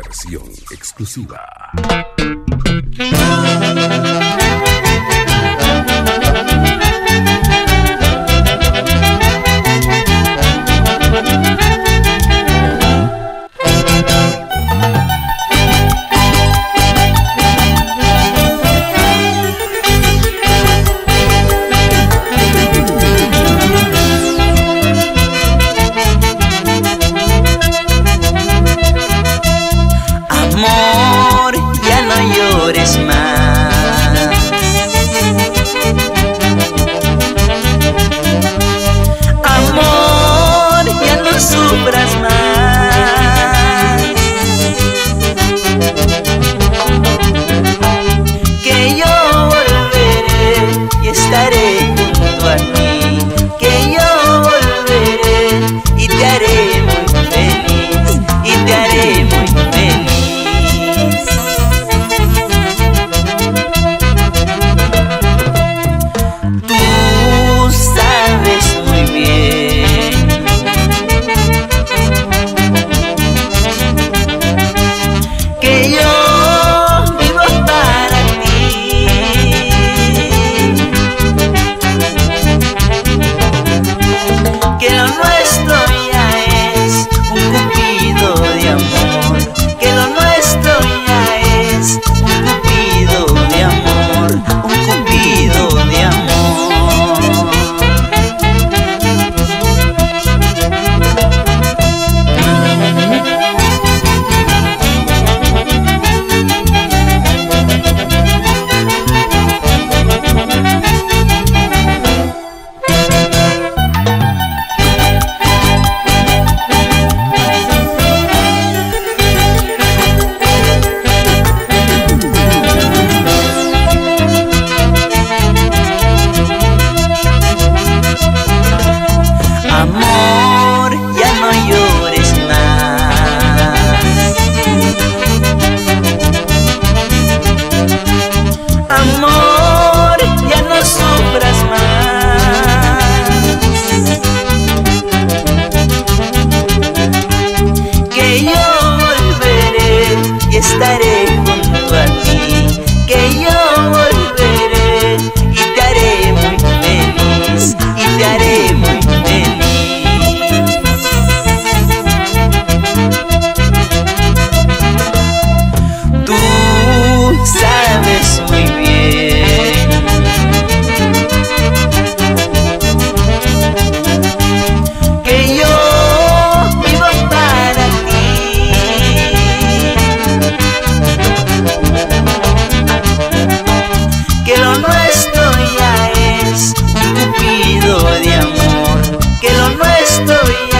versión exclusiva. Amor, ya no llores más. Amor, ya no sufras más. Que yo volveré y estaré junto a ti. Que yo volveré y te haré muy feliz. Y te haré muy feliz. Que yo vivo para ti, que lo nuestro ya es un cupido de amor, que lo nuestro ya es un cupido de amor, un cupido de amor. Amor, ya no llores más. Amor, ya no sufras más. Que yo volveré y estaré junto a ti. Que yo volveré y te haré muy feliz. Y te haré muy feliz. Sabes muy bien que yo vivo para ti, que lo nuestro ya es un cupido de amor, que lo nuestro ya